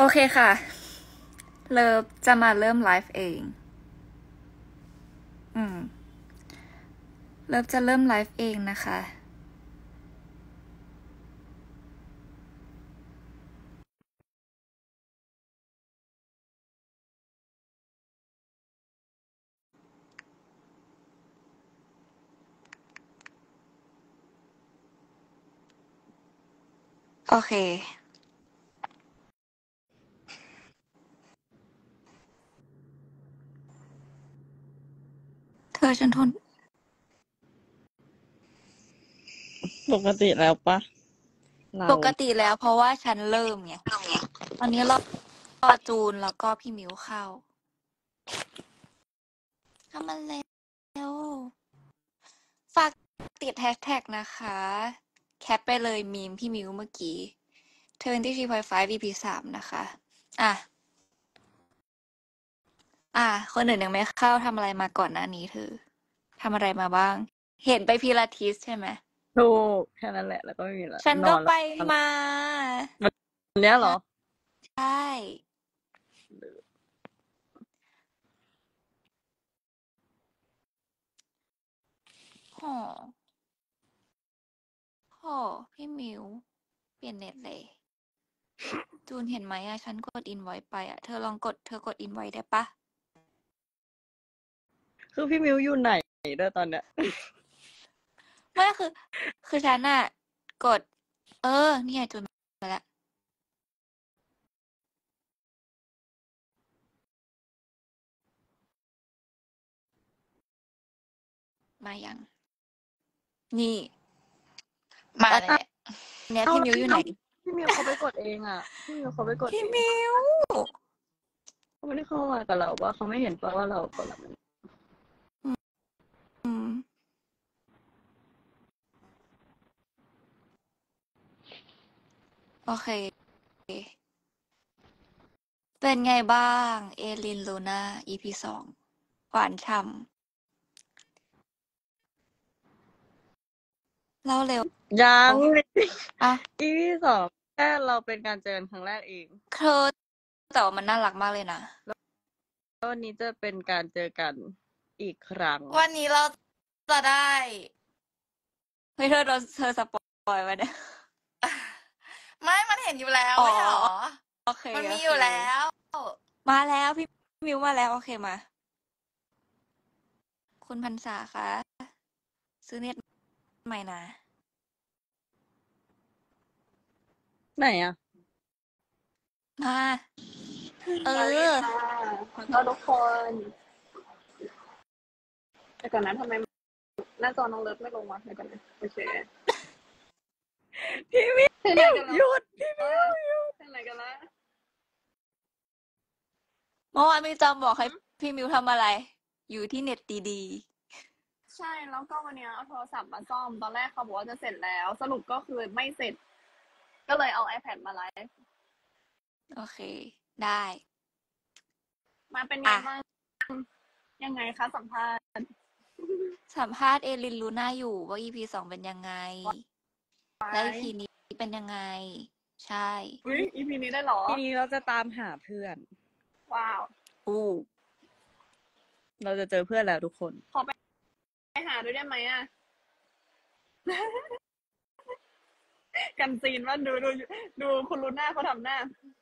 โอเคค่ะเลิฟจะมาเริ่มไลฟ์เองเลิฟจะเริ่มไลฟ์เองนะคะโอเคเธอฉันทนปกติแล้วปะเราปกติแล้วเพราะว่าฉันเริ่มไงตอนนี้รอจูนแล้วก็พี่มิวเข้าทำมันแล้วฝากติดแฮชแท็กนะคะแคปไปเลยมีมพี่มิวเมื่อกี้23.5 EP 3นะคะคนอื่นยังไม่เข้าทำอะไรมาก่อนหน้านี้เธอทำอะไรมาบ้างเห็นไปพิลาทิสใช่ไหมถูกแค่นั้นแหละแล้วก็ไม่มีละฉันนอนแล้ก็ไปวมาวันเนี้ยเหรอใช่โหพี่มิวเปลี่ยนเน็ตเลยจูนเห็นไหมอะฉันกดอินไว้ไปอะเธอกดอินไว้ได้ปะคือพี่มิวอยู่ไหนด้วยตอนเนี้ยไม่คือฉันอะกดนี่ไงจูนมาแล้วมายังนี่มาเลยเนี่ยพี่มิวอยู่ไหนพี่มิวเขาไปกดเองอ่ะพี่มิวเขาไปกดพี่เองมิวเขาไม่ได้เข้ามากับเราว่าเขาไม่เห็นว่าเรากดแล้วมันโอเคเป็นไงบ้างเอลินลูน่า EP 2หวานฉ่ำเล่าเร็วยัง EP 2แค่เราเป็นการเจอกันครั้งแรกเองเธอแต่ว่ามันน่ารักมากเลยนะแล้ววันนี้จะเป็นการเจอกันอีกครั้งวันนี้เราจะได้เฮ้ยเธอสปอยไว้เนี่ยไม่มันเห็นอยู่แล้วไม่หรอโอเคมันมีอยู่แล้วมาแล้วพี่มิวมาแล้วโอเคมาคุณพรรษาคะซื้อเน็ตใหม่นะไหนอ่ะมาขอโทษทุกคนแต่ก่อนนั้นทำไมหน้าจอน้องเลิฟไม่ลงวะเดี๋ยวก่อนนะโอเคพี่มิวหยุดพี่มิวหยุดไหนกันละเมื่อวานมีจำบอกให้พี่มิวทำอะไรอยู่ที่เน็ตดีใช่แล้วก็วันนี้เอาโทรศัพท์มาซ่อมตอนแรกเขาบอกว่าจะเสร็จแล้วสรุปก็คือไม่เสร็จก็เลยเอา iPad มาไลฟ์โอเคได้มาเป็นไงบ้างยังไงคะสัมภาษณ์เอลินลูน่าอยู่ว่า EP 2เป็นยังไงและ EP นี้เป็นยังไงใช่อุ๊ย EP นี้ได้หรอ EP นี้เราจะตามหาเพื่อนว้าวเราจะเจอเพื่อนแล้วทุกคนขอไปหาด้วยได้ไหมอ่ะ กันซีนว่าดูคุณลูน่าเขาทำหน้า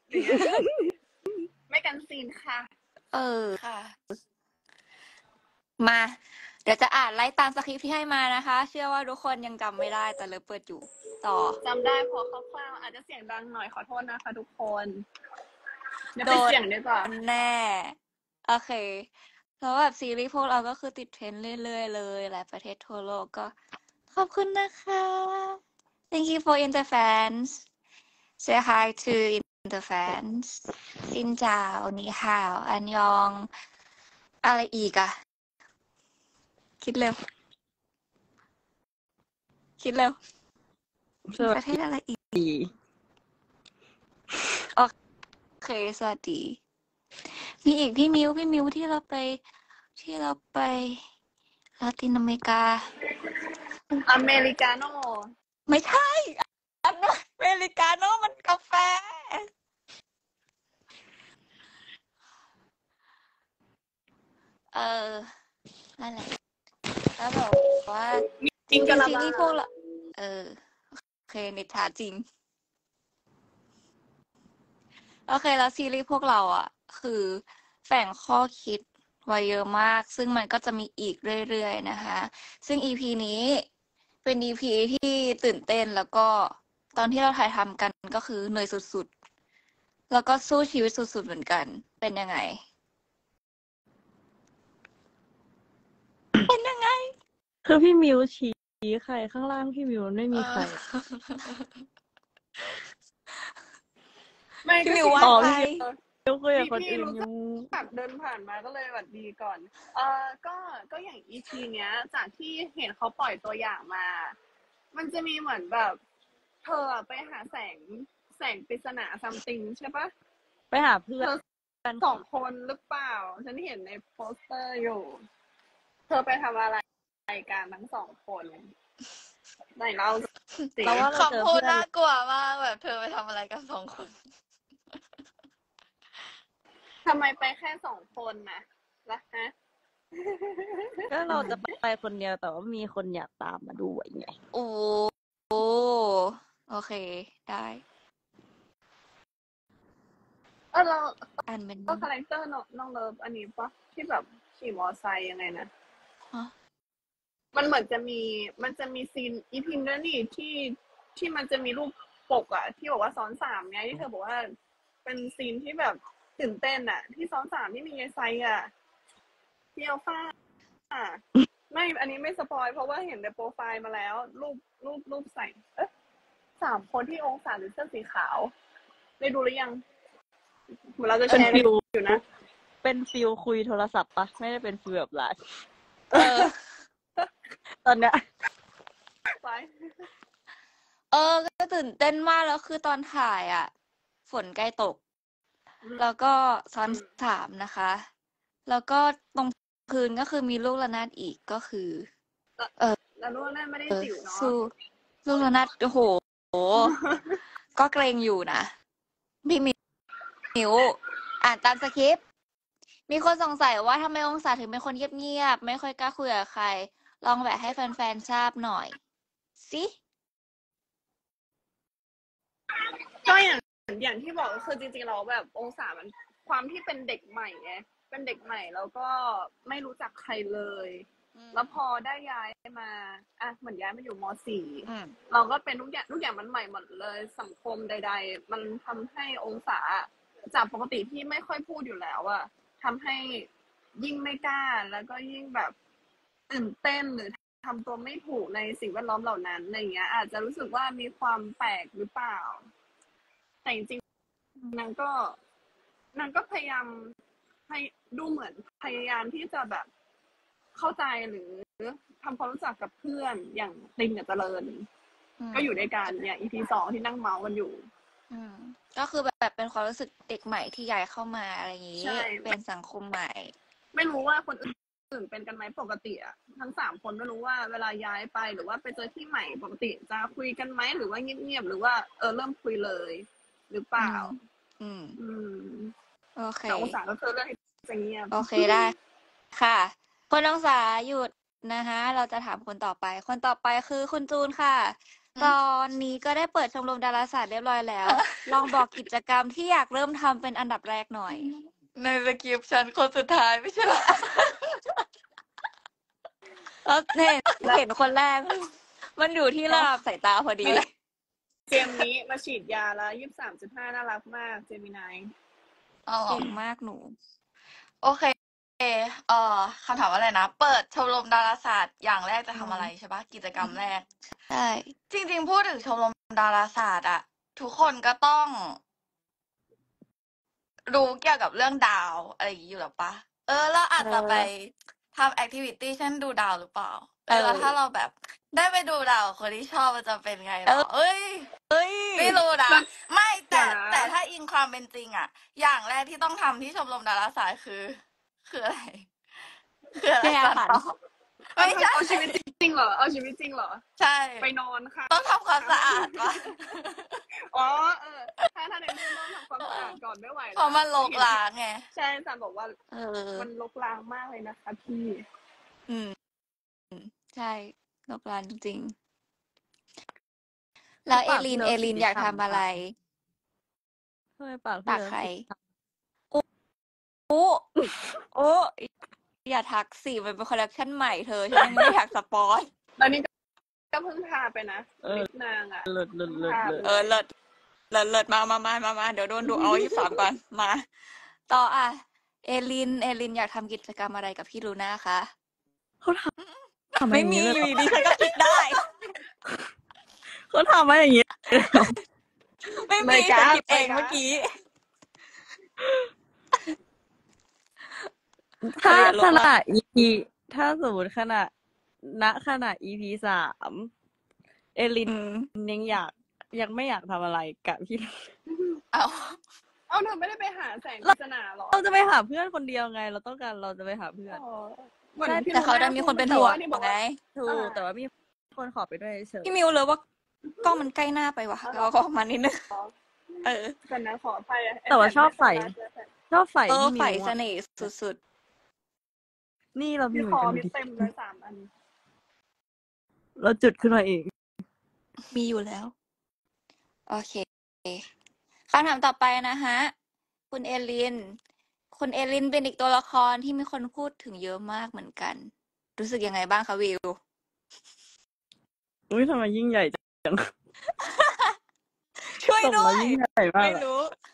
ไม่กันซีนค่ะค่ะมาเดี๋ยวจะอ่านไล่ตามสคริปต์ที่ให้มานะคะเชื่อว่าทุกคนยังจำไม่ได้แต่เลยเปิดอยู่ต่อจำได้พอคร่าวๆอาจจะเสียงดังหน่อยขอโทษนะคะทุกคนเดี๋ยวไปเสียงดีกว่าแน่โอเคแล้วแบบซีรีส์พวกเราก็คือติดเทรนด์เรื่อยๆเลยหลายประเทศทั่วโลกก็ขอบคุณนะคะ Thank you for in the fans say hi to in the fans ซินเจ้านี่ฮาวอันยองอะไรอีกอะคิดเร็วประเทศอะไรอีกโอเคสวัสดีมีอีกพี่มิวที่เราไปลาตินอเมริกาอเมริกาโน่ไม่ใช่อเมริกาโน่มันกาแฟนั่นแหละแล้วบอกว่าจจิงริกะงๆละซีบารีส์พวกเราโอเคนิทาจริง โอเคแล้วซีรีส์พวกเราอ่ะ คือแฝงข้อคิดไว้เยอะมาก ซึ่งมันก็จะมีอีกเรื่อยๆนะคะ ซึ่ง EP นี้เป็น EP ที่ตื่นเต้นแล้วก็ตอนที่เราถ่ายทำกันก็คือเหนื่อยสุดๆ แล้วก็สู้ชีวิตสุดๆเหมือนกัน เป็นยังไง เป็นยังไงคือพี่มิวชี้ใครข้างล่างพี่มิวไม่มีใครไม่พี่ก็มิวชี้ว่าอ๋อใครมิวคุยกับคนพี่อื่นรู้อจักยู่แบบเดินผ่านมาก็เลยหวัดดีก่อน ก็อย่าง EP เนี้ย จากที่เห็นเขาปล่อยตัวอย่างมา มันจะมีเหมือนแบบ เธออะไปหาแสงปริศนา something ใช่ปะไปหาเพื่อเธอน สองคนหรือเปล่า ฉันเห็นในโปสเตอร์อยู่ เธอไปทำอะไรกันทั้งสองคนไหนเล่าสิเราว่าเราเจอคำพูดเพื่อนน่ากลัวมากแบบเธอไปทำอะไรกัน2 คนทำไมไปแค่2 คนนะล่ะฮะก็เราจะไปคนเดียวแต่ว่ามีคนอยากตามมาด้วยไงโอ้โอเค ได้เราอ่านเป็นก็คาแรคเตอร์น้องเลิฟอันนี้ปะที่แบบขี่มอไซค์ยังไงนะฮะมันเหมือนจะมีซีนอีพิมพ์ด้วยนี่ที่มันจะมีรูปปกอะที่บอกว่าซ้อน3ไงที่เธอบอกว่าเป็นซีนที่แบบตื่นเต้นอะที่ซ้อน3ที่มียายไซอะที่อัลฟ่าไม่อันนี้ไม่สปอยเพราะว่าเห็นในโปรไฟล์มาแล้ว รูปใส่3 คนที่องศาหรือเสื้อสีขาว ได้ดูหรือยังเหมือนเราจะแชเป็นร์ฟิลอยู่นะเป็นฟิลคุยโทรศัพท์ปะไม่ได้เป็นฟิลแบบไลฟ์เออตอนเนี้ยไปก็ตื่นเต้นมากแล้วคือตอนถ่ายอ่ะ ฝนใกล้ตก แล้วก็ซ้อนอืม 3นะคะ แล้วก็ตรงพื้นก็คือมีลูกระนาดอีกก็คือแล้วนู่นนั่นไม่ได้จิ๋วเนาะสู้ลูกระนาดโอ้โห ก็เกรงอยู่นะ พี่มิวอ่านตามสคริปต์ มีคนสงสัยว่าทำไมองศาถึงเป็นคนเงียบๆ ไม่ค่อยกล้าคุยกับใคร ลองแบะให้แฟนๆทราบหน่อย สิก็อย่างที่บอกก็คือจริงๆเราแบบองศามันความที่เป็นเด็กใหม่ไงเป็นเด็กใหม่แล้วก็ไม่รู้จักใครเลย แล้วพอได้ย้ายมาเหมือนย้ายมาอยู่มอืม .4 เราก็เป็นทุกอย่างมันใหม่หมดเลยสังคมใด ๆ มันทำให้องศาจากปกติที่ไม่ค่อยพูดอยู่แล้วอะทำให้ยิ่งไม่กล้าแล้วก็ยิ่งแบบตื่นเต้นหรือทำตัวไม่ถูกในสิ่งแวดล้อมเหล่านั้นอะไรเงี้ย อาจจะรู้สึกว่ามีความแปลกหรือเปล่า แต่จริงๆนางก็พยายามดูเหมือนพยายามที่จะแบบเข้าใจหรือทำความรู้จักกับเพื่อนอย่างตินกับเจริญ ก็อยู่ด้วยกันเนี่ย EP 2ที่นั่งเมาส์กันอยู่ก็คือแบบเป็นความรู้สึกเด็กใหม่ที่ย้ายเข้ามาอะไรอย่างนี้ใช่เป็นสังคมใหม่ไม่รู้ว่าคนอื่นเป็นกันไหมปกติอะทั้ง3 คนไม่รู้ว่าเวลาย้ายไปหรือว่าไปเจอที่ใหม่ปกติจะคุยกันไหมหรือว่าเงียบๆหรือว่าเริ่มคุยเลย หรือเปล่าอืม โอเคแต่องศาก็คือเรื่องที่จะเงียบโอเคได้ค่ะ คนองศาหยุดนะคะ เราจะถามคนต่อไป คนต่อไปคือคุณจูนค่ะ ตอนนี้ก็ได้เปิดชมรมดาราศาสตร์เรียบร้อยแล้ว ลองบอกกิจกรรมที่อยากเริ่มทำเป็นอันดับแรกหน่อยในสคริปต์ฉันคนสุดท้ายไม่ใช่เหรอแล้วเห็นคนแรก มันอยู่ที่ระดับสายตาพอดีเกมนี้มาฉีดยาแล้ว 23.5 น่ารักมากเจมินายอ๋อเก่งมากหนูโอเคคำถามว่าอะไรนะ เปิดชมรมดาราศาสตร์อย่างแรกจะทำอะไรใช่ปะกิจกรรมแรกใช่จริงๆ พูดถึงชมรมดาราศาสตร์อะทุกคนก็ต้อง รู้เกี่ยวกับเรื่องดาวอะไรอย่างนี้อยู่แล้วปะเราอาจจะไปทำแอคทิวิตี้เช่นดูดาวหรือเปล่า แล้วถ้าเราแบบได้ไปดูดาวกับคนที่ชอบมันจะเป็นไงเหรอเอ้ย ไม่รู้นะ ไม่แต่ถ้าอิงความเป็นจริงอะอย่างแรกที่ต้องทำที่ชมรมดาราศาสตร์คืออะไร คืออะไรแก้สันขันต่อไม่ใช่เอาชีวิตจริงเหรอ เอาชีวิตจริงเหรอใช่ไปนอนค่ะต้องทำความสะอาดวะอ๋อถ้าในเรื่องต้องทำความสะอาดก่อนไม่ไหวแล้วเพราะมันรกร้างไงใช่ซันบอกว่าเออมันรกร้างมากเลยนะคะพี่อืม ใช่โลกร้านจริงๆ แล้วเอปากลิพี่นเลิเอฟลิสีนติอดยากฉ่ำทำอะไรทำไมปากพี่ปากเลิฟใครสีฉ่โอ้โอ้อย่าทักสิมันเป็นคอลเลคชันใหม่เธอ ฉันยังไม่ได้อยากสปอยตอนนี้ก็เพิ่งทาไปนะำเออลิปนางอ่ะเลิศเพิ่งทาไปเอเลอย เลิศเลิศมาเดี๋ยวโดนดูเอา23ก่อนมา ต่ออ่ะ เอลินอยากทำกิจกรรมอะไรกับพี่ลูน่าคะเขาทำมาไม่อย่างมีนี้เลยอเหรยู่อดีๆฉันก็คิดได้เขาทำมาอย่างนี้ไม่ไม่มีกฉันล้าคิดเองไม่กล้าเมื่อกี้ เธถ้าออย่าลขวงนาล้ำด EP ถ้าสมมุติณ ขนาด EP 3 เอลิอืนมยังไม่อยากทำอะไรกับพี่เอาเอ้าเธอไม่ได้ไปหาแสงปริศนาเหรอเราจะไปหาเพื่อนคนเดียวไง เราจะไปหาเพื่อนอ๋อเหมือนใช่พี่แต่ลูเขาน่าดันมีพูคดนเป็เมื่อน กี้ห่วงที่บอกไงว่าถูก แต่ว่ามีคนขอไปด้วยเฉยพี่มิวเลยว่ากล้องมันใกล้หน้าไปว่ะเอาเหรเราอก็ออกมานิดนึงอ๋อเออกันนะขออภัยอะแต่ว่าแผ่นชอบไม่ใส่โฟกัสเลยแผ่นใส่เออพี่ใฝ่มิวเสอะน่ห์สุดนี่เรามีที่เหคมือนอกันมีดิเต็มเลย3 อันเราจุดขึ้นมาเองๆ มีอยู่แล้ว โอเคคำถามต่อไปนะคะ คุณเอลิน คุณเอลินเป็นอีกตัวละครที่มีคนพูดถึงเยอะมากเหมือนกัน รู้สึกยังไงบ้างคะวิวอุ๊ย ทำไมยิ่งใหญ่จังช่วยส่งด้มาวยยิ่งใหญ่มากไม่อะรู้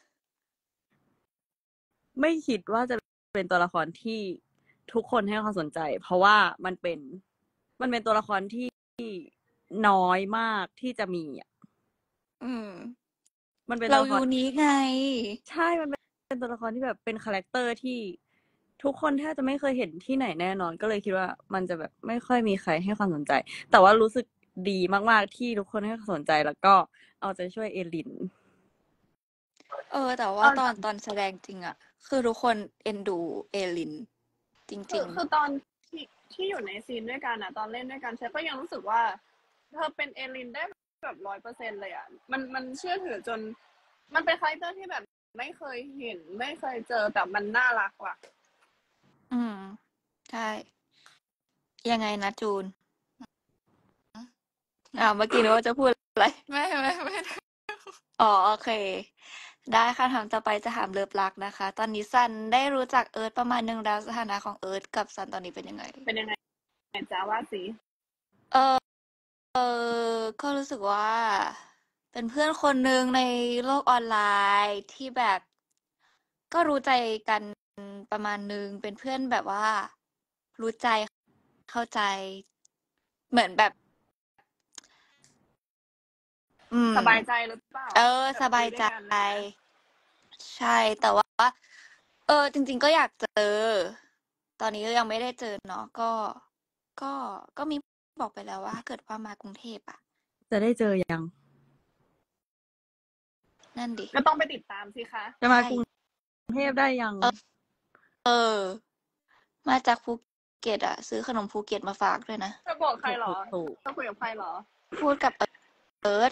ไม่คิดว่าจะเป็นตัวละครที่ทุกคนให้ความสนใจ เพราะว่ามันเป็นตัวละครที่น้อยมากที่จะมีอะอืมมันเป็นเราตัวละคร unique ไงใช่ มันเป็นตัวละครที่แบบเป็นคาแรคเตอร์ที่ทุกคนแทบจะไม่เคยเห็นที่ไหนแน่นอน ก็เลยคิดว่ามันจะแบบไม่ค่อยมีใครให้ความสนใจ แต่ว่ารู้สึกดีมากๆที่ทุกคนให้ความสนใจ แล้วก็เอาใจช่วยเอลินแต่ว่าตอนแสดงจริงอะคือทุกคนเอ็นดูเอลิน จคืริอง คือตอนที่อยู่ในซีนด้วยกันอะตอนเล่นด้วยกันฉันก็ยังรู้สึกว่า เธอเป็นเอลินได้แบบ 100% เลยอะมันเชื่อถือจน มันเป็นคาแรคเตอร์ที่แบบไม่เคยเห็น ไม่เคยเจอ แต่มันน่ารักว่ะๆ อืม ใช่ ยังไงนะจูน เมื่อกี้นึกว่าจะพูดอะไรไม่อ๋อ โอเค ได้ค่ะถามต่อไปจะถามเลิฟรักนะคะ ตอนนี้ซันได้รู้จักเอิร์ธประมาณนึงแล้ว สถานะของเอิร์ธกับซันตอนนี้เป็นยังไงเป็นยังไงจ๊ะว่าสิก็รู้สึกว่า เป็นเพื่อนคนหนึ่งในโลกออนไลน์ที่แบบ ก็รู้ใจกันประมาณนึง เป็นเพื่อนแบบว่า รู้ใจเข้าใจ เหมือนแบบสบายใจหรือเปล่า แบบสบายคุใจด้วยกันอะไรเงี้ยใช่ แต่ว่า จริง ๆ ก็อยากเจอ ตอนนี้ก็ยังไม่ได้เจอเนาะ ก็มีบอกไปแล้วว่าถ้าเกิดว่ามากรุงเทพอะจะได้เจอยัง? นั่นดิก็ต้องไปติดตามสิคะจะใชมา กรุงเทพได้ยัง? มาจากภูเก็ตอะ ซื้อขนมภูเก็ตมาฝากด้วยนะเธอบอกใครเหรอถูกเธอคุยกับใครเหรอ? พูดกับเอิร์ธ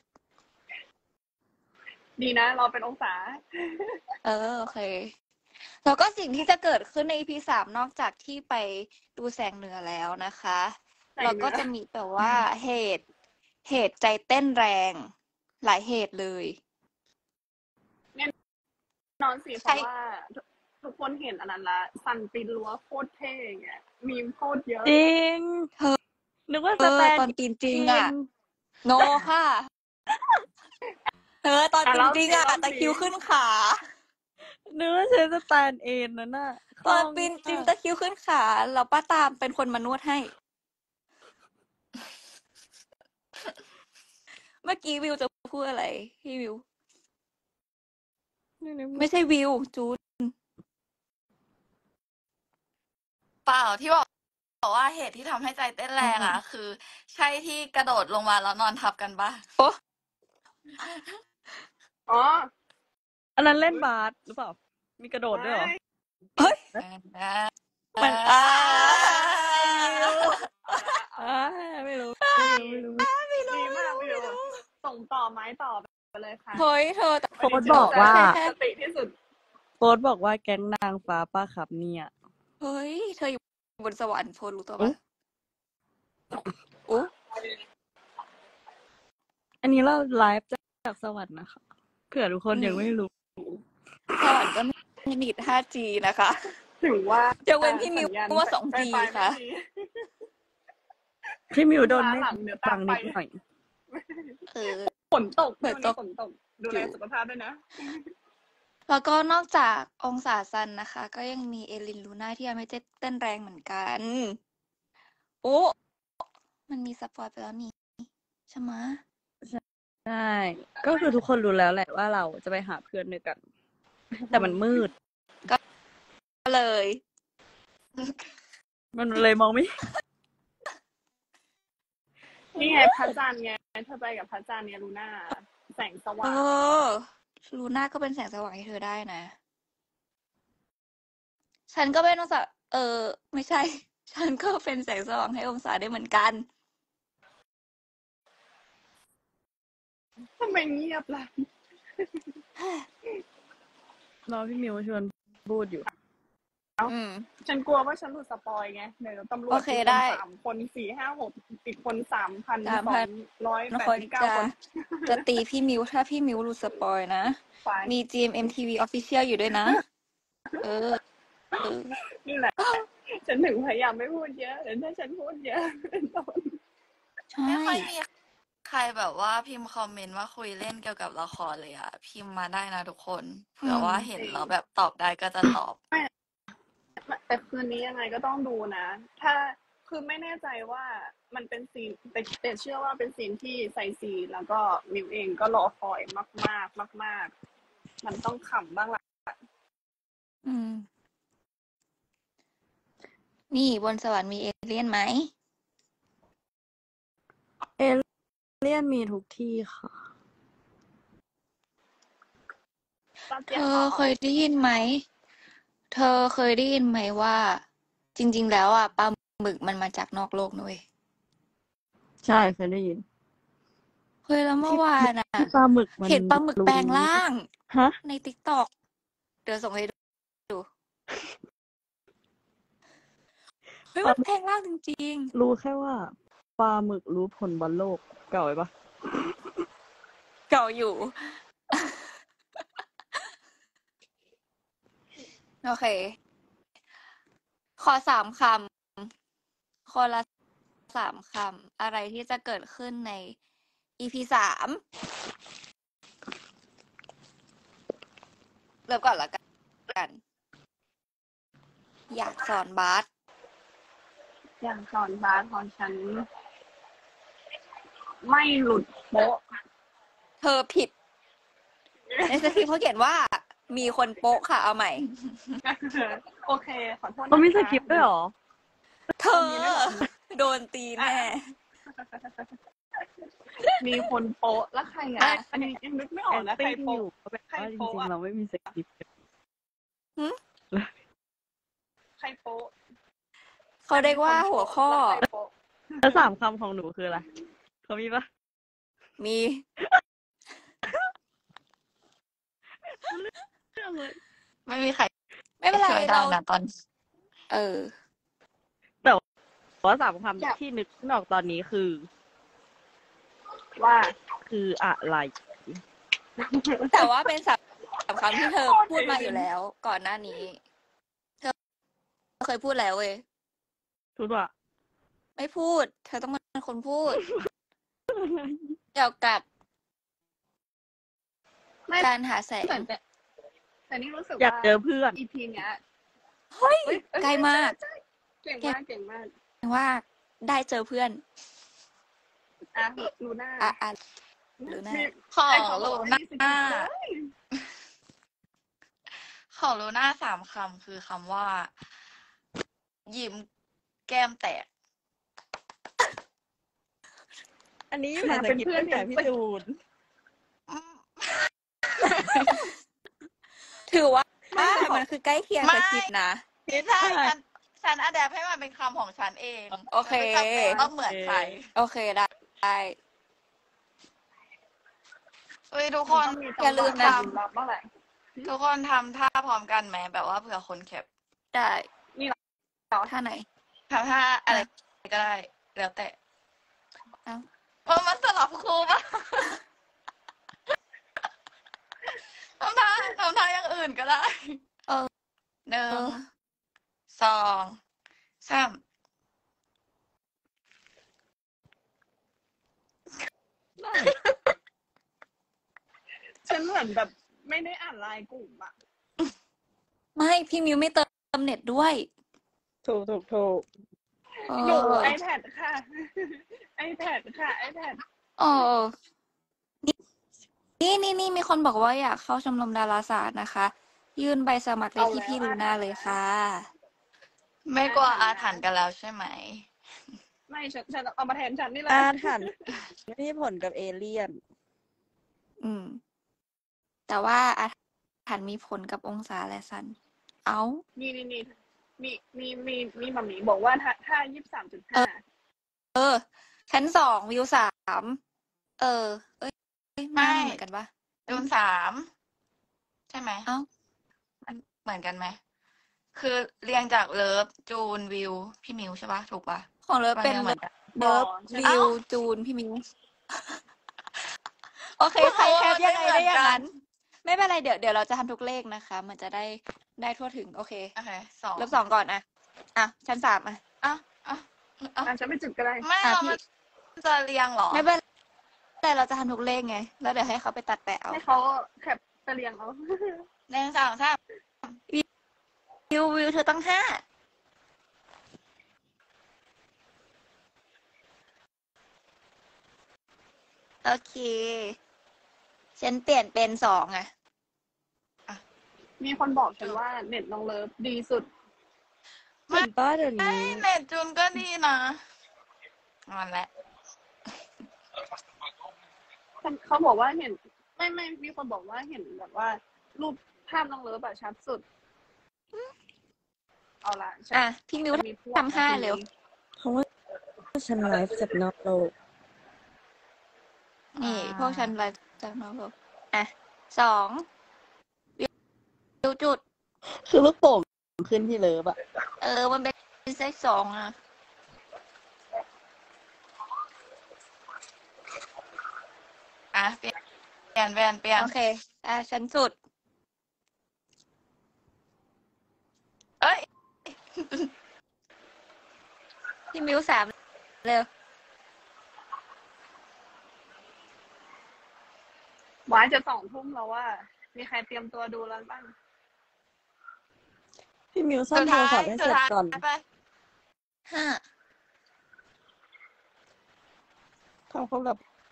ดีนะ เราเป็นองศาโอเค แล้วก็สิ่งที่จะเกิดขึ้นใน EP 3 นอกจากที่ไปดูแสงเหนือแล้วนะคะแสงเหนือเราก็จะมีแบบว่าเหตุใจเต้นแรง หลายเหตุเลยนอนสิ เพใช่ราะว่าทุกคนเห็นอันนั้นแล้ว ซันปีนรั้วโคตรเท่ อย่างเงี้ย มีมโคตรเยอะจริงเธอนึกว่าต stand อนปีนจริง in อะ No ค่ะ ตอนปีนจริงอะ ตะคริวขึ้นขานึกว่าฉัน stand in นั่นน่ะตอนปีนจริงตะคริวขึ้นขา แล้วป้าตามเป็นคนมานวดให้ เมื่อกี้วิวจะพูดอะไร พี่วิว ไม่ใช่วิว จูนเปล่า ที่บอกว่าเหตุที่ทำให้ใจเต้นแรงอะ คือใช่ที่กระโดดลงมาแล้วนอนทับกันเปล่า? โอ้อ๋ออันนั้นเล่นบาสหรือเปล่า? มีกระโดดด้วยเหรอ? เฮ้ย มันไม่รู้ดีมากวิว ส่งต่อไม้ต่อไปเลยค่ะเฮ้ย เธอโพสต์บอกว่าสติที่สุดโพสต์บอกว่าแก๊งนางฟ้าเปล่าครับเนี่ยเฮ้ย เธออยู่บนสวรรค์โพสต์รู้ตัวอุ๊เปล่า? ยอุ๊อันนี้เราไลฟ์จากสวรรค์นะคะเผื่อทุกคนยังไม่รู้สวรรค์ก็มีนิด 5G นะคะถึงว่าจะเว้นพี่มิวสัญญาณว่า 2G ไฟไม่ค่ะมีพี่มิวโดนล้าไม่หลังเดี๋ยวฟัตามงไปนิดหน่อยเออฝนตกฝนตกฝนตก ดูแลสุขภาพด้วยนะแล้วก็นอกจากองศาซันนะคะ ก็ยังมีเอลินลูน่าที่ยังไม่เต้นแรงเหมือนกัน โอ้มันมีสปอยไปแล้วนี่ใช่ไหมะใช่ ก็คือทุกคนรู้แล้วแหละว่าเราจะไปหาเพื่อนด้วยกัน แต่มันมืดก็เลยมันเลยมองไม่นี่ไงพระจันทร์ไงเธอไปกับพระจันทร์เนี่ยลูน่าแสงสเอว่างอลูน่าก็เป็นแสงสว่างให้เธอได้นะ ฉันก็เป็นองศาไม่ใช่ ฉันก็เป็นแสงสว่างให้องศาได้เหมือนกันทำไมเงียบล่ะรอพี่มิวชวนพูดอยู่อืมฉันกลัวว่าฉันหลุดสปอยไงเดี๋ยวตำรวจโอเคได้ 3 คน 4 5 6 อีกคน 3,289 3,289 คนจะตีพี่มิวถ้าพี่มิวหลุดสปอยนะไปมี GMMTV Official อยู่ด้วยนะ เออนี่แหละ ฉันถึงพยายามไม่พูดเยอะเดี๋ยวถ้าฉันพูดเยอะเป็นต้นใช่ไม่ค่อยมีใครแบบว่าพิมพ์คอมเมนต์ว่าคุยเล่นเกี่ยวกับละครเลยอะพิมพ์มาได้นะทุกคนเผื่อว่าเห็นแล้วแบบตอบได้ก็จะตอบแต่คืนนี้ยังไงก็ต้องดูนะ ถ้าคือไม่แน่ใจว่ามันเป็นซีนแต่เชื่อว่าเป็นซีนที่ไซซีแล้วก็มิวเองก็รอคอยมากๆมากๆมันต้องขำบ้างละอืม นี่บนสวรรค์มีเอเลี่ยนไหมเอเลี่ยนมีทุกที่ค่ะเธอเคยได้ยินไหม เธอเคยได้ยินไหมว่า จริง ๆ แล้วอ่ะปลาหมึกมันมาจากนอกโลกนะเว้ยใช่เคยได้ยินเฮ้ยแล้วเมื่อวานอ่ะที่ปลาหมึกมันเห็นปลาหมึกแปลงร่างฮะใน TikTok เดี๋ยวส่งให้ดูเฮ้ยมันแปลงร่างจริงรู้แค่ว่าปลาหมึกรู้ผลบอลโลกเก่าไหมปะๆ เก่าอยู่ โอเค ขอ3 คำคนละ3 คำอะไรที่จะเกิดขึ้นใน EP 3เริ่มก่อนละกัน อยากสอนบาสอย่างสอนบาสของฉัน ไม่หลุดโป๊ะเธอผิด ในสคริปต์เขาเขียนว่า มีคนโป๊ะค่ะ เอาใหม่โอเค ขอโทษนะคะเขามีสคริปต์ด้วยเหรอเธอ โดนตีแน่มีคนโป๊ะแล้วใครอ่ะ อันนี้ยังนึกไม่ออกนะใคร acting โป๊ะอยู่เขาแบบว่าใครจโป๊ะริงอะๆเราไม่มีสคริปต์ใครโป๊ะเขาเรียกว่าหัวข้อแล้วใครโป๊ะแล้ว3 คำของหนูคืออะไรเขามีปะมีไม่มีใครไม่เป็นไรช่วยได้เรานะตอนเออเพราะ3 คำที่นึกไม่ออกตอนนี้คือว่าคืออะไรแต่ว่าเป็น3 คำที่เธอพูดมาอยู่แล้ว ก่อนหน้านี้ เธอเคยพูดแล้วเว้ยพูดว่าไม่พูด เธอต้องเป็นคนพูด เกี่ยวกับไม่การหาแสงแต่นี่รู้สึกอยากว่าเจอเพื่อน EP เนี้ยเฮ้ยเอ้ยใกล้มากใช่เก่งมากเก่งมากว่าได้เจอเพื่อนอ่ะลูน่าอ่ะหรือหน้าของไอ้ของลูเราน่ามีสกิปเลยของลูน่า3 คำคือคำว่า ยิ้มแก้มแตกอันนี้อยู่ในสคริปต์ตั้งแต่พี่จูนถือว่ามันคือใกล้เคียงกับคลิปนะไม่ใช่ฉันอะแดปให้มันเป็นคำของฉันเองโอเคไม่จำเป็นต้องเหมือนใครโอเคได้ได้เฮ้ยทุกคนอย่าลืมนะรับบ้างแหละทุกคนทำท่าพร้อมกันไหมแบบว่าเผื่อคนแคปได้นี่เหรอท่าไหนทำท่าอะไรก็ได้แล้วแต่เอ้าเพราะมันสลับคู่ปะ ทำท่าอย่างอื่นก็ได้เออหนึ่เอง อสองสามฉันเหมือนแบบไม่ได้อ่านไลน์กลุ่มอะไม่พี่มิวไม่เติมเน็ตด้วยถูกเอหนูอ iPad ค่ะ iPad ค่ะ iPad เออนี่มีคนบอกว่าอยากเข้าชมรมดาราศาสตร์นะคะ ยื่นใบสมัครได้เอาที่แล้วพี่ลูอาน่าถรรพ์เลยนะค่ะไม่กลัวอาอาถถรรรรพ์พ์นะกันแล้วใช่ไหมไม่ฉันเอามาแทนฉันนี่แหละอาถรรพ์ไม่มีผลกับเอเลี่ยนอืม แต่ว่าอาถรรพ์มีผลกับองศาและสัน เอ้านี่มีมัมมี่บอกว่าถ้า 23.5 เออ ชั้น 2 วิว 3 เอ้ย หน้าไม่มันเหมือนกันปะจูน 3 ใช่ไหมเอ้ามันเหมือนกันไหม คือเรียงจากเลิฟ จูน วิว พี่มิวใช่ปะ ถูกปะของเลิฟมันเป็นยังเหมือนกันเลิฟฉันวิว จูน พี่มิว โอเค ใครแคปยังไงได้อย่างนั้น ไม่เป็นไร เดี๋ยวเราจะทำทุกเลขนะคะ มันจะได้ทั่วถึง โอเคโอเค 2 เลิฟ 2 ก่อนอ่ะ ชั้น 3 อ่ะฉันไม่จุดก็ได้ไม่อ่ะเราพี่มันจะเรียงเหรอไม่เป็นไรเราจะทำทุกเลขไง แล้วเดี๋ยวให้เขาไปตัดแปะเอาให้เขาแคปไปเรียงเอา 1 2 3 วิวเธอต้อง 5 โอเค ฉันเปลี่ยนเป็น 2 อ่ะมีคนบอกฉันว่าเน็ตน้องเลิฟดีสุดเห็นป้าเดี๋ยวไม่นี้เน็ตจูนก็ดีนะนั่นแหละเขาบอกว่าเห็นไม่มีคนบอกว่าเห็นแบบว่า รูปภาพน้องเลิฟแบบชัดสุด เอาละฉันอ่ะ พี่มิวมีพวกทำ 5 เร็วเพราะว่าฉันไลฟ์จากนอกโลกนี่อ่าพวกฉันไลฟ์จากนอกโลกอ่ะ 2 วิวจุดคือลูกโป่งขึ้นที่เลิฟอะมันเป็นเลข 2 อ่ะเปลี่ยนโอเค ฉันจุดเอ้ยพี่มิว 3 เร็วหวายจะ2 ทุ่มแล้วว่า มีใครเตรียมตัวดูแล้วบ้างพี่มิวซ่อมโทรศัพท์ให้เสร็จก่อนไป 5 ทำความแบบ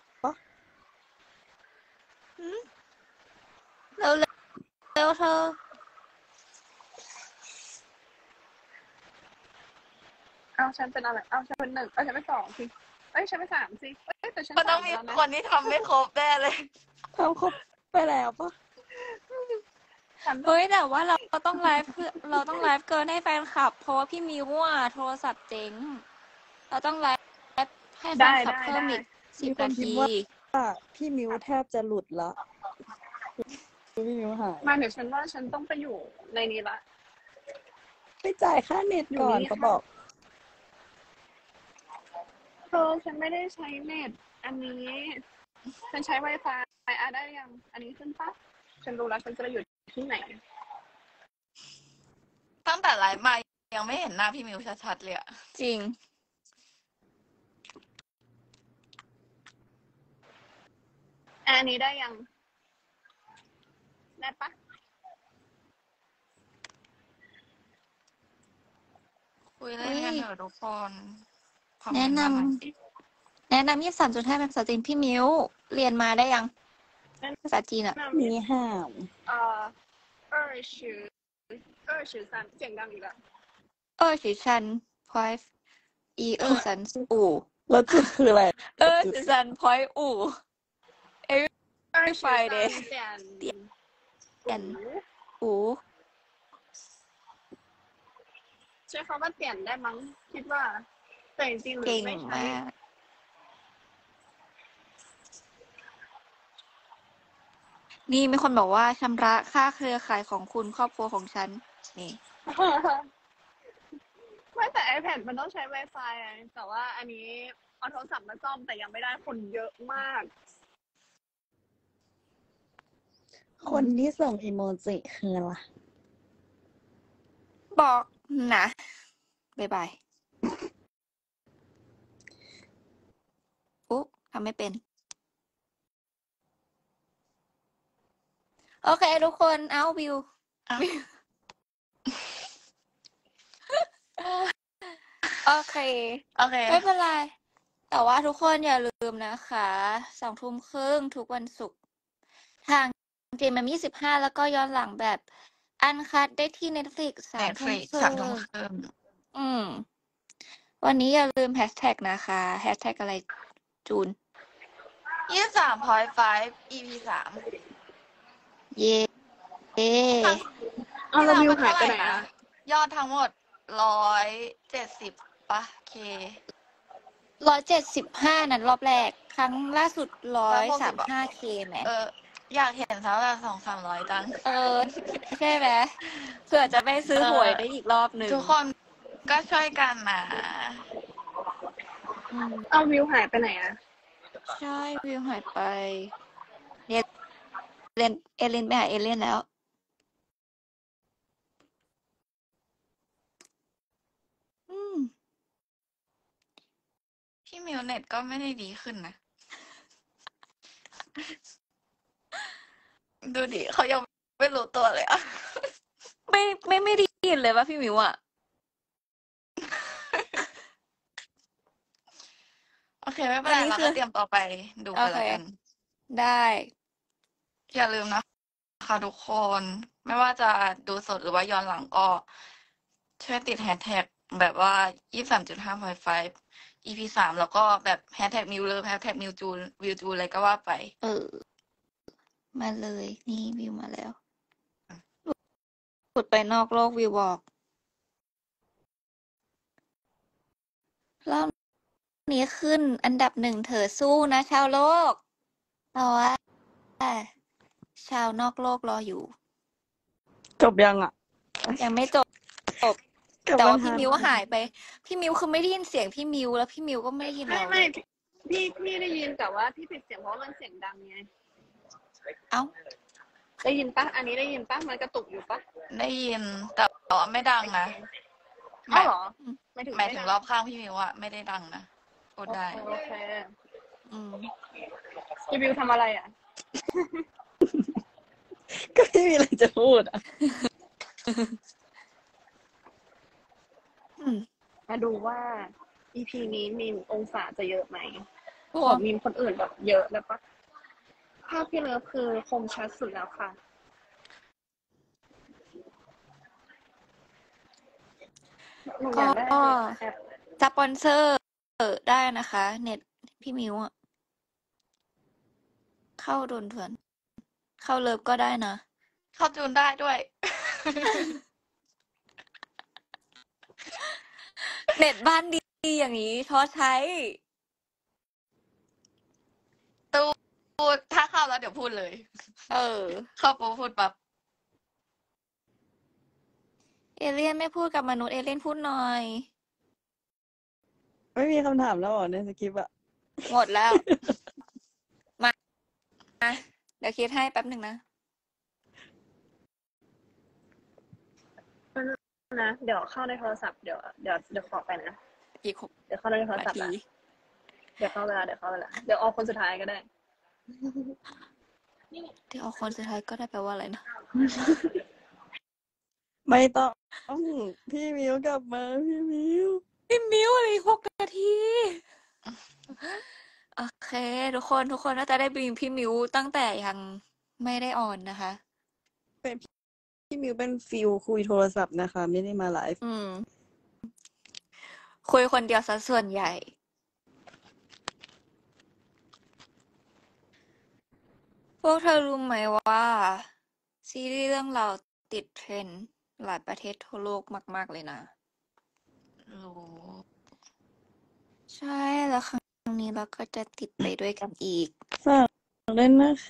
เร็วเธอเอาฉันเป็นอะไร เอาฉันเป็น 1 เอาฉันเป็น 2 สิฉันเป็น 3 สิแต่ฉันมันต้อง 3 มีแล้วนะคนที่ทำไม่ครบแน่เลยทำครบไปแล้วปะเฮ้ย แต่ว่าเราต้องไลฟ์เราต้องไลฟ์เกินให้แฟนคลับ เพราะว่าพี่มิวโทรศัพท์เจ๊ง เราต้องไลฟ์ให้แฟนคลับเพิ่มอีก 10 นาทีพี่มิวแทบจะหลุดละพี่มิวหายมาเดี๋ยวฉันว่าฉันต้องไปอยู่ในนี้ละไปจ่ายค่าเน็ตก่อนเขาบอกฉันไม่ได้ใช้เน็ต อันนี้ ฉันใช้ Wi-Fi ได้ยัง อันนี้ขึ้นปะฉันรู้แล้วฉันจะไปอยู่ที่ไหนตั้งแต่ไลฟ์มายังไม่เห็นหน้าพี่มิวชัดๆเลยอะจริงอันนี้ได้ยัง ได้ปะคุยเล่นกันเถอะทุกคนคอมเมแนะนต์นมาหน่อยสิำ 23.5 เป็นภาษาจีนพี่มิวเรียนมาได้ยัง ภาษาจีนอ่ะมีห้าว 23เสียงดังอีกแล้ว 23.5 123 แล้วจุดคืออะไร 23.5 Friday เปลี่ยนเปลี่ยนใช้คำว่าเปลี่ยนได้มั้ง คิดว่า แต่จริงๆหรืเก่อง ไม่ใช้มาก นี่มีคนบอกว่าชำระค่าเครือข่ายของคุณครอบครัวของฉัน นี่ไม่แต่ iPad มันต้องใช้ Wi-Fi ไงแต่ว่าอันนี้เอาโทรศัพท์มาซ่อมแต่ยังไม่ได้คนเยอะมากคนที่ส่งอีโมจิคืออะไรบอกนะบ๊ายบายอุ๊บทำไม่เป็น โอเคทุกคนเอาวิวอ่ะโอเคโอเคไม่เป็นไร แต่ว่าทุกคนอย่าลืมนะคะ20:30ทุกวันศุกร์ทาง JMM25 แล้วก็ย้อนหลังแบบอันคัดได้ที่ Netflix Netflix 3:30 3:30 วันนี้อย่าลืมแฮชแท็กนะคะแฮชแท็กอะไรจูน 23.5 EP 3 เย่เย่เอาแล้ววิวหายไปไหนอะยอดทั้งหมด170ป่ะเค 175นั้นรอบแรก ครั้งล่าสุด135K ไหมอยากเห็นสักแบบ200-300จังใช่ไหมเผื่อจะไปซื้อหวยได้อีกรอบหนึ่งทุกคนก็ช่วยกันนะเอาวิวหายไปไหนอะใช่วิวหายไปเอเลนไปหาเอเลนแล้วพี่มิวเน็ตก็ไม่ได้ดีขึ้นนะ ดูดิเขายังไม่รู้ตัวเลยอะไม่ได้ยินเลยว่าพี่มิวอ่ะโอเคไม่เป็นไรอันนี้เราคือก็เตรียมต่อไปดูไปแล้วกันได้อย่าลืมนะคะทุกคน ไม่ว่าจะดูสดหรือว่าย้อนหลังก็ช่วยติดแฮชแท็กแบบว่า 23.5.5 EP 3แล้วก็แบบแฮชแท็กมิวเลิฟแฮชแท็กมิวจูนวิวจูนอะไรก็ว่าไปมาเลยนี่วิวมาแล้วกดไปนอกโลกวิวบอกรอบนี้ขึ้นอันดับ1เธอสู้นะชาวโลกแต่ว่าชาวนอกโลกรออยู่จบยังอ่ะยังไม่จบ แต่ว่าพี่มิวหายไป พี่มิวคือไม่ได้ยินเสียงพี่มิวแล้วพี่มิวก็ไม่ได้ยินเราไม่พี่ได้ยินแต่ว่าพี่ปิดเสียงเพราะมันเสียงดังไงเอ้าได้ยินปะอันนี้ได้ยินปะมันกระตุกอยู่ปะได้ยินแต่ว่าไม่ดังนะอ้าวเหรอหมายถึงรอบข้างพี่มิวอะไม่ได้ดังนะพูดได้โอเคอืมพี่วิวทำอะไรอ่ะก็ไม่มีอะไรจะพูดอ่ะมาดูว่า EP นี้มีมองศาจะเยอะไหมโอ้ขอมีมคนอื่นแบบเยอะแล้วปะภาพพี่เลิฟคือคมชัดสุดแล้วค่ะหนูอยากได้แอปสปอนเซอร์ได้นะคะ เน็ตพี่มิวอะเข้าโดนเถื่อน เข้าเลิฟก็ได้นะเข้าจูนได้ด้วยเน็ตบ้านดีอย่างนี้ท้อใช้พูดถ้าเข้าแล้วเดี๋ยวพูดเลย เข้าปุ๊บพูดปั๊บเอเลี่ยนไม่พูดกับมนุษย์เอเลี่ยนพูดหน่อยไม่มีคำถามแล้วเหรอในสคริปต์อ่ะหมดแล้ว มาเดี๋ยวคิดให้แป๊บหนึ่งนะนะเดี๋ยวเข้าในโทรศัพท์เดี๋ยวขอไปนะอีกเดี๋ยวเข้าในโทร 6 นาศัพท์ทีละเดี๋ยวเข้าเวลาเดี๋ยวออกคนสุดท้ายก็ได้เดี๋ยวเอาคนสุดท้ายก็ได้แปลว่าอะไรนะไม่ต้องพี่มิวกลับมาพี่มิวพี่มิวอะไร6 นาที โอเค ทุกคนน่าจะได้บินพี่มิวตั้งแต่ยังไม่ได้ออนนะคะพี่มิวเป็นฟิลคุยโทรศัพท์นะคะ ไม่ได้มาไลฟ์คุยคนเดียวซะส่วนใหญ่ พวกเธอรู้ไหมว่า ซีรีส์เรื่องเราติดเทรนด์หลายประเทศทั่วโลกมาก ๆ เลยนะรู้ใช่แล้วครั้งนี้เราก็จะติดไปด้วยกันอีกฝากด้วยนะคะ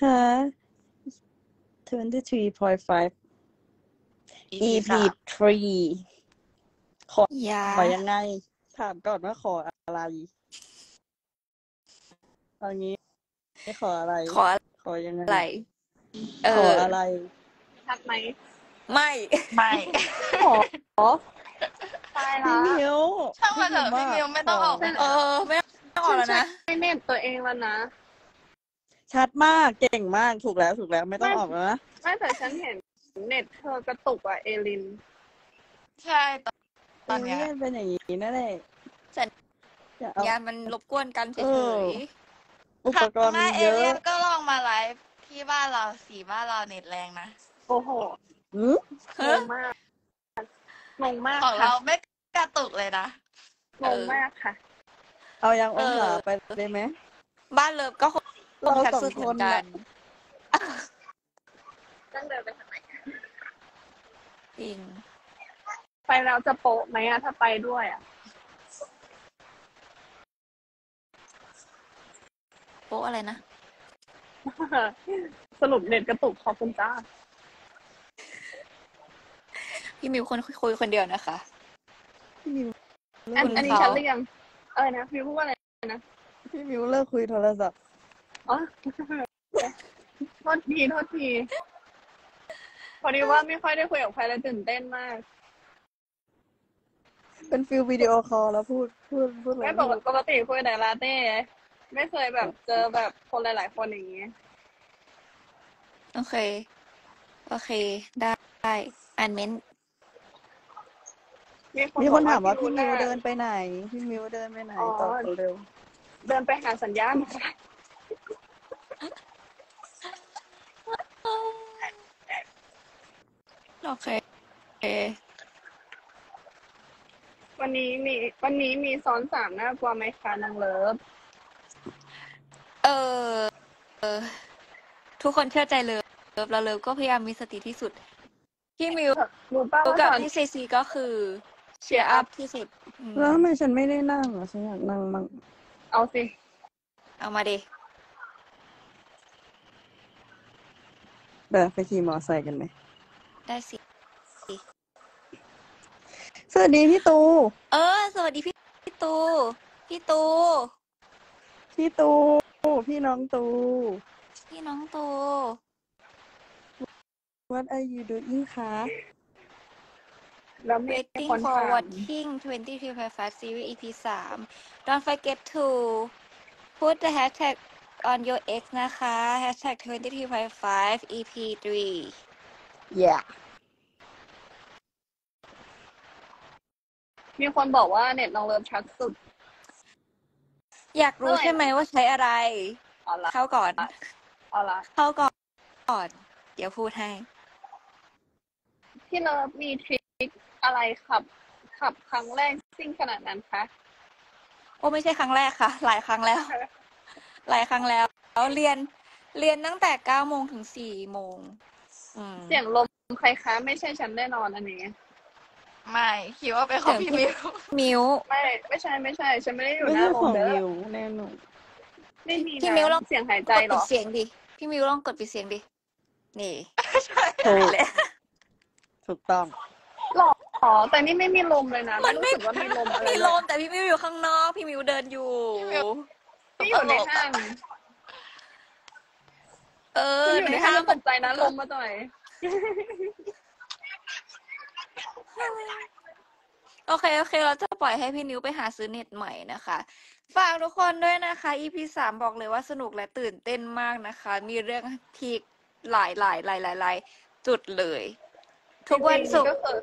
23.5 EP 3 ขออย่าขอยังไง ถามก่อนว่าขออะไรเอางี้ขออะไรขอขอยังไงอะไรขออะไรชัดไหมไม่ไม่ขอตายพี่ละมิวช่างมันเถอะพี่มิวไม่ต้องออกขมาไม่ต้องออกแล้วนะไม่เน็ตตัวเองแล้วนะชัดมากเก่งมากถูกแล้วไม่ต้องออกแล้วนะไม่แต่ฉันเห็นเน็ตเธอกระตุกอะเอลินใช่ตอนเนี้ยเล่นเป็นอย่างนี้นั่นแหละสัญอย่าเอาญาณมันรบกวนกันเฉเออยอุคปรั้งกรณ์หน้ามีเอเยเลียอะนก็ลองมาไลฟ์ที่บ้านเราสีบ้านเราเน็ตแรงนะโอ้โหหืมงงมากงงมากของค่ะเราไม่กระตุกเลยนะงงมากค่ะเอายังองศาไปเลยไหมๆบ้านเลิฟก็คงเราชัดสอสุงดคเหมือน นกันต้องเดินไปทางไหนจริงไปแล้วจะโป๊ะไหมอะถ้าไปด้วยอะโป๊ะอะไรนะสรุปเน็ตกระตุกขอบคุณจ้าพี่มิวคนคุยคนเดียวนะคะพี่มิวอันคุณนี้เขาฉันเรียงนะพี่พูดว่าอะไรนะพี่มิวเลิกคุยโทรศัพท์อ๋อ โทษที พอดีว่าไม่ค่อยได้คุยกับใครเลยตื่นเต้นมากเป็นฟิลวิดีโอคอลแล้วพูดอะไรไม่ปกติคุยแต่ลาเต้ ไม่เคยแบบเจอแบบคนหลายๆคนอย่างนี้โอเค ได้อ่านเม้นต์มีคนถามว่าพี่พี่มิวน่ะเดินไปไหน พี่มิวเดินไปไหนอ๋อตอบเร็วเดินไปหาสัญญาณค่ะโอเควันนี้มีซ้อนสามน่ากลัวไหมคะนางเลิฟเออ ทุกคนเชื่อใจเลิฟแล้วเลิฟก็พยายามมีสติที่สุด พี่มิวรู้ป่าวว่ากับตอนพี่ซีซีก็คือเชียร์อัพที่สุดอืมแล้วทำไมฉันไม่ได้นั่งอ่ะฉันอยากนั่งมั่งเอาสิเอามาดิแบบไปขี่มอไซค์กันไหมได้สิสวัสดีพี่ตูสวัสดีพี่ตูพี่ตู พี่น้องตูพี่น้องตู What are you doing คะแล้วมี waiting คน for ถาม watching 23.5 series EP 3 don't forget to put the hashtag on your X นะคะ hashtag 23.5 EP 3 yeah มีคนบอกว่าเน็ตน้องเลิฟชัดสุดอยากรู้ใช่ไหมว่าใช้อะไรเอาละเข้าก่อนเอาละเข้าก่อน เดี๋ยวพูดให้พี่เลิฟมีทริคอะไรขับครั้งแรกซิ่งขนาดนั้นคะโอ้ไม่ใช่ครั้งแรกค่ะ หลายครั้งแล้ว หลายครั้งแล้วเรียนตั้งแต่9 โมงถึง4 โมงเสียงลมใครคะไม่ใช่ฉันแน่นอนอันนี้ไม่คิดว่าเป็นของพี่มิวมิวไม่ใช่ฉันไม่ได้อยู่ไม่หน้าใช่โมของเด้อมิวแน่นอนไม่มีพี่นะมิวลองเสียงหายใจกดเหรปิอดเสียงดิ พี่มิวลองกดปิดเสียงดิ นี่ถูกเลยถูกต้องหรออ๋อแต่นี่ไม่มีลมเลยนะมันไม่รู้สึกว่ามีลมอะไรมีเลลยมแต่พี่มิวอยู่ข้างนอก พี่มิวเดินอยู่ที่อยู่ในห้าง ที่อยู่ในในห้าห้าง งตกใจนะลมมาจากไหนโอเค เราจะปล่อยให้พี่นิ้วไปหาซื้อเน็ตใหม่นะคะ ฝากทุกคนด้วยนะคะ EP 3บอกเลยว่าสนุกและตื่นเต้นมากนะคะ มีเรื่องพีคหลายจุดเลย ทุกวันศุกร์ก็คือ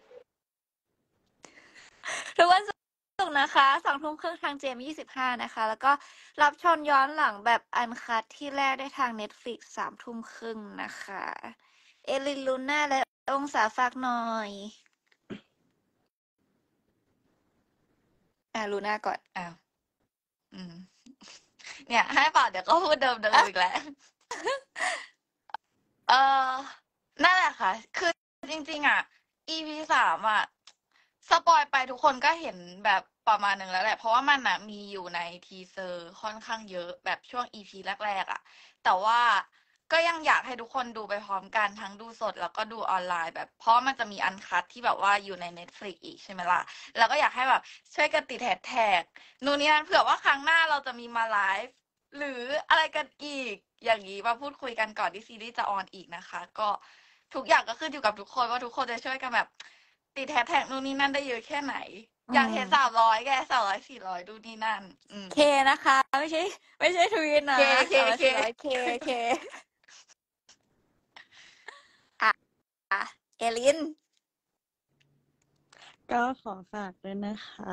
ทุกวันศุกร์นะคะ20:30ทาง JM25 นะคะ แล้วก็รับชมย้อนหลังแบบอันคัทที่แรกได้ทาง Netflix 21:30นะคะ เอลินลูน่าและองศาฝากหน่อยลูน่าก่อนอ้าวอืม เนี่ย ให้เปล่าเดี๋ยวก็พูดเดิมอีกแล้ว เออนั่นแหละค่ะ คือจริงๆอ่ะ EP 3อ่ะ สปอยไปทุกคนก็เห็นแบบประมาณหนึ่งแล้วแหละ เพราะว่ามันอ่ะมีอยู่ในทีเซอร์ค่อนข้างเยอะแบบช่วง EP แรกๆอ่ะ แต่ว่าก็ยังอยากให้ทุกคนดูไปพร้อมกันทั้งดูสดแล้วก็ดูออนไลน์แบบเพราะมันจะมีอันคัทที่แบบว่าอยู่ใน Netflix อีกใช่ไหมล่ะแล้วก็อยากให้แบบช่วยกันติดแฮชแท็กนู่นนี่นั่นเผื่อว่าครั้งหน้าเราจะมีมาไลฟ์หรืออะไรกันอีกอย่างนี้มาพูดคุยกันก่อนที่ซีรีส์จะออนอีกนะคะ ก็ทุกอย่างก็ขึ้นอยู่กับทุกคนว่าทุกคนจะช่วยกันแบบติดแฮชแท็กนู่นนี่นั่นได้เยอะแค่ไหน อยากเห็น300แก300 400ดูนี่นั่นเคนะคะ ไม่ใช่ทวีตนะเคเคอ่ะเอลินก็ขอฝากด้วยนะคะ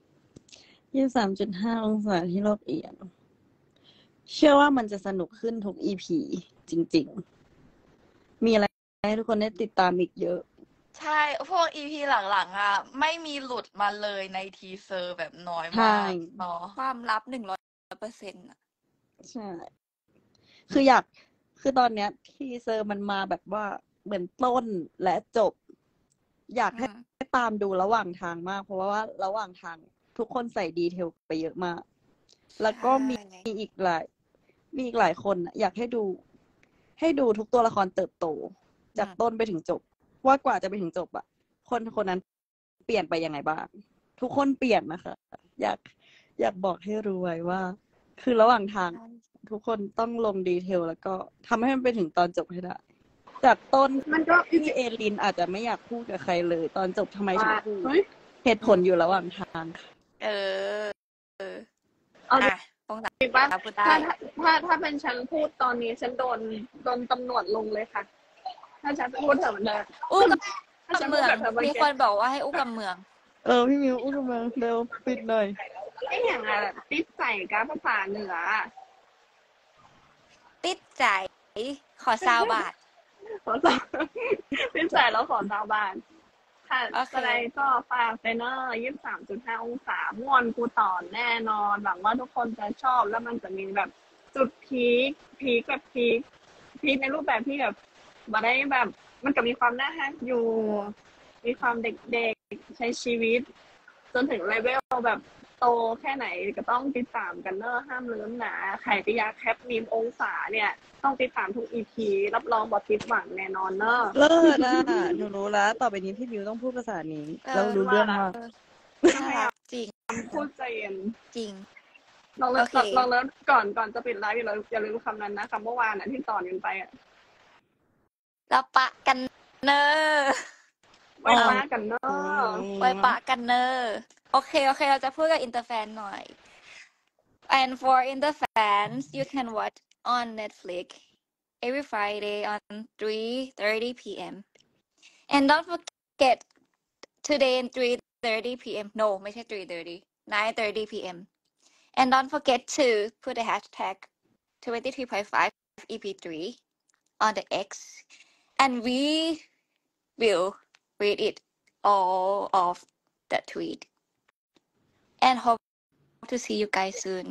23.5 องศาที่โลกเอียงเชื่อว่ามันจะสนุกขึ้นทุก EP จริงๆ มีอะไรให้ทุกคนได้ติดตามอีกเยอะใช่พวก EP หลังๆอ่ะไม่มีหลุดมาเลยในทีเซอร์แบบน้อยใช่มากเนาะความลับ100% ใช่ คือตอนเนี้ยทีเซอร์มันมาแบบว่าเหมือนต้นและจบ อยากให้ตามดูระหว่างทางมาก เพราะว่าระหว่างทางทุกคนใส่ดีเทลไปเยอะมาก แล้วก็มีอีกหลายคนอยากให้ดูทุกตัวละครเติบโต จากต้นไปถึงจบ ว่ากว่าจะไปถึงจบอะคนนั้นเปลี่ยนไปยังไงบ้าง ทุกคนเปลี่ยนนะคะ อยากบอกให้รู้ไว้ว่า คือระหว่างทาง ทุกคนต้องลงดีเทลแล้วก็ทำให้มันไปถึงตอนจบให้ได้ จากต้นมันก็ที่เอลินอาจจะไม่อยากพูดกับใครเลย ตอนจบทำไมถึงพูดเฮ้ยเหตุผลอยู่ระหว่างทางค่ะเอาอ่ะตรงจริงป่ะพูดได้ถ้าเป็นฉันพูดตอนนี้ฉันโดนตำรวจลงเลยค่ะ ถ้าฉันพูดเถอะมันเดินอู้กับถ้าฉันเมืพูดองแบบเธอเมื่อมีกี้คนบอกว่าให้อู้กับเมืองพี่มิวอุ้มมาเร็วปิดหน่อยไอ้อย่างอะแบบติดใส่กับภาษาเหนืออะติดใจขอ20 บาทขอสาวติดใส่แล้วขอสาวบานค่ะโอเคอะไรก็ฝากเทรนเนอร์23.5 องศาม่วนกูต่อแน่นอนหวังว่าทุกคนจะชอบแล้วมันจะมีแบบจุดพีคแบบพีคในรูปแบบที่แบบมาได้แบบมันก็มีความน่าฮักอยู่ มีความเด็กๆใช้ชีวิต จนถึงเลเวลแบบโตแค่ไหนก็ต้องติดตามกันเนอะห้ามลืมนะใครที่อยากแคปมีมองศาเนี่ย ต้องติดตามทุก EP รับรองบอผิดหวังแน่นอนเนอะเลิศอ่ะ หนูรู้แล้ว ต่อไปนี้พี่มิวต้องพูดภาษานี้ แล้วรู้เรื่องมากน่ารักจริงพูดใจเย็นจริงลองเลิโอเคลองเลิก่อนจะปิดไลฟ์อย่าลืมคำนั้นนะคำเมื่อวานน่ะที่ต่อกันไปอ่ะแล้วปะกันเนอร์ไว้ป้ากันเนอะไว้ปะกันเนอร์โอเค เราจะพูดกับอินเตอร์แฟนหน่อย and for interfans you can watch on Netflix every Friday on 3:30 p.m. and don't forget today at 3:30 p.m. no ไม่ใช่ 3:30 9:30 p.m. and don't forget to put the hashtag 23.5 EP3 on the X and we will read it all of the tweet and hope to see you guys soon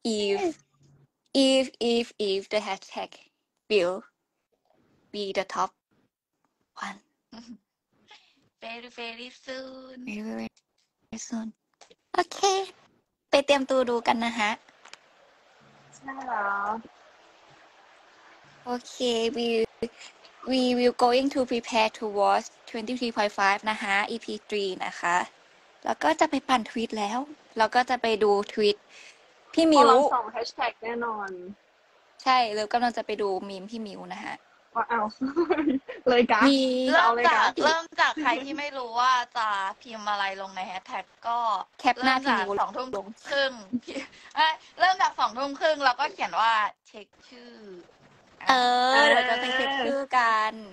if the hashtag will be the top one very very soon very very soon โอเค ไปเตรียมตัวดูกันนะฮะใช่แล้วโอเค we will going to prepare to watch 23.5 นะคะ EP 3 นะคะ แล้วก็จะไปปั่นทวีตแล้ว แล้วก็จะไปดูทวีตพี่พมิวกวเราส่งแฮชแท็กแน่นอนใช่แล้วกำลังจะไปดูมีมพี่มิวนะฮะว่าเอา เลยกะมีเริ่มเลยจากกะเริ่มจากใครที่ไม่รู้ว่าจะพิมพ์อะไรลงในแฮชแท็กก็แคปหน้าเริ่มจากพี่มิว 2 ทุ่มครึ่งเริ่มจาก2 ทุ่มครึ่งแล้วก็เขียนว่าเช็คชื่อเดี๋ยวจะไปเช็คชื่อกัน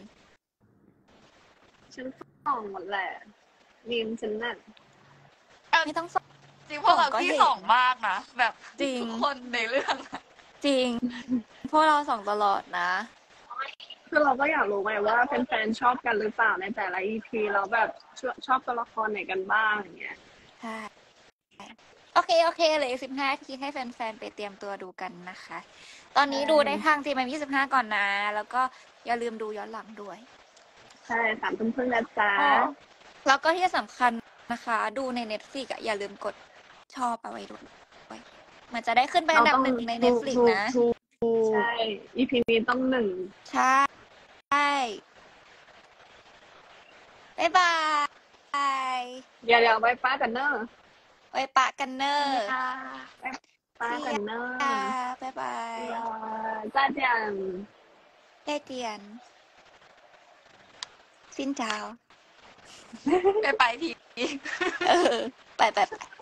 ฉันส่องหมดแหละมีมฉันนั่นไม่ต้องส่งจริงพวกเราก็ที่เห็นส่องมากนะแบบจริงทุกคนในเรื่องอะจริง พวกเราส่องตลอดนะคือเราก็อยากรู้ไงว่าแฟนๆชอบกันหรือเปล่าในแต่ละ EP เราแบบชอบตัวละครไหนกันบ้างอย่างเงี้ยใช่โอเคเหลือ15 นาทีให้แฟนๆไปเตรียมตัวดูกันนะคะ ตอนนี้ดูได้ทาง GMM25 ก่อนนะ แล้วก็อย่าลืมดูย้อนหลังด้วยใช่3 ทุ่มครึ่งนะจ๊ะแล้วก็ที่สำคัญนะคะ ดูใน Netflix อ่ะอย่าลืมกดชอบเอาไว้ด้วยมันจะได้ขึ้นไปอันดับ 1 ใน Netflix นะใช่ EP นี้ต้องหนึ่งใช่บ๊ายบายเดี๋ยวไว้ป้ากันเนอะไว้ปะกันเนอร์ป้ากันเนอะบ๊ายบายจ้าเจียนได้เตียนสินเจ้าไปทีไป